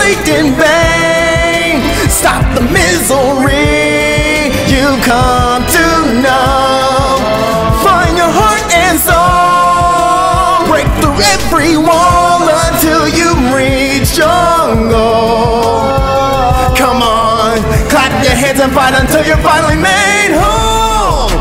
plagued in vain. Stop the misery you come to know. Find your heart and soul. Break through every wall until you reach your goal. Come on, clap your hands and fight until you're finally made whole.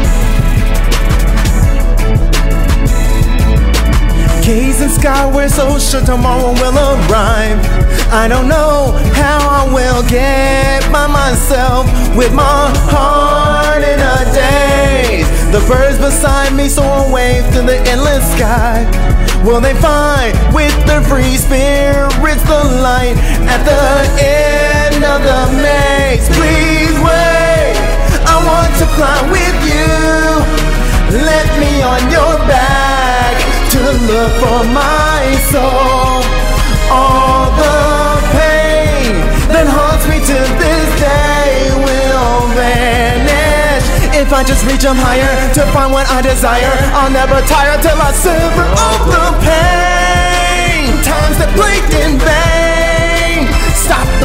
Gazing skyward, so sure tomorrow will arrive. I don't know how I will get by myself with my heart in a daze. The birds beside me soar away through the endless sky. Will they find with their free spirits the light at the end of the maze? Please wait, I want to fly with you. Let me on your back to look for my soul. All the pain that haunts me to this day will vanish if I just reach up higher to find what I desire. I'll never tire till I sever off the pain. Times that plagued in vain. Stop the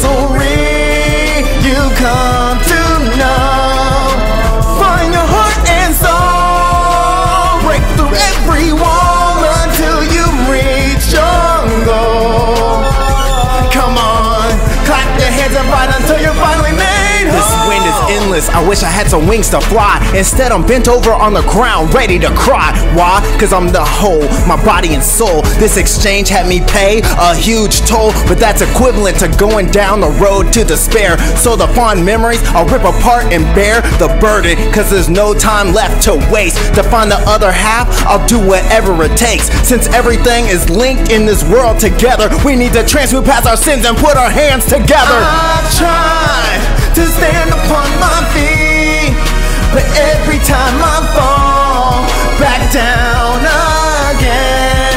misery you come to know. Find your heart and soul. Break through every wall until you reach your goal. Come on, clap your hands and fight until you're finally made whole. This wind is endless, I wish I had some wings to fly. Instead I'm bent over on the ground, ready to cry. Why? Cause I'm the whole, my body and soul. This exchange had me pay a huge toll, but that's equivalent to going down the road to despair. So the fond memories I'll rip apart and bear the burden, cause there's no time left to waste. To find the other half, I'll do whatever it takes. Since everything is linked in this world together, we need to transmute past our sins and put our hands together. I've tried to stand upon my feet, but every time I fall back down again.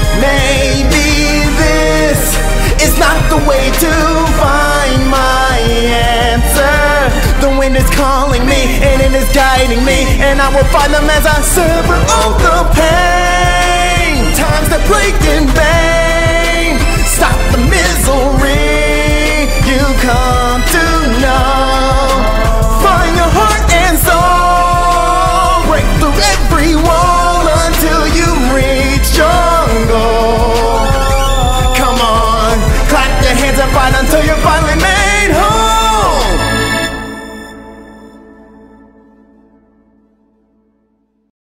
Maybe this is not the way to find my answer. The wind is calling me and it is guiding me, and I will find them as I sever off the pain. Times that plagued in